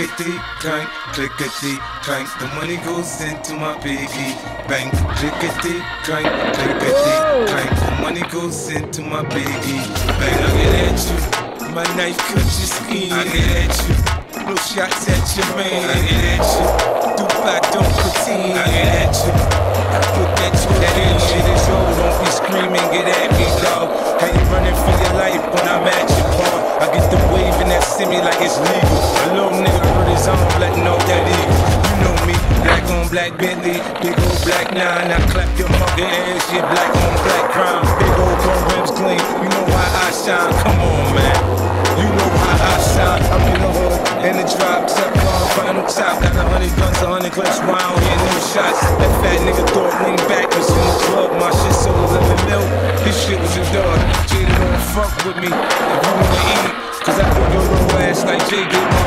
clickety clank. The money goes into my piggy bank. Clickety clank. The money goes into my piggy bank. I get at you, my knife cut your skin. I get at you, no shots at your man. I get at you, Dupac don't pretend. I get at you, I put that you that in shit is old. Don't be screaming, get at me, dog. How you running for your life when I'm at your bar? I get the waving that send me like it's legal. A little nigga hurt his arm, letting off that eagle. You know me, black on black Bentley, big old black 9. I clap your monkey ass, shit black on black crime. Big old chrome rims clean, you know why I shine. Come on, man, you know why I shine. I'm in the hood, in the drop, top on final top. Got 100 guns, 100 clips, why I don't hear no shots. That fat nigga thought lean back, was in the club. My shit so 11 mil, this shit was a dog. Jada don't fuck with me if you wanna eat it, cause I put your little ass like Jay did.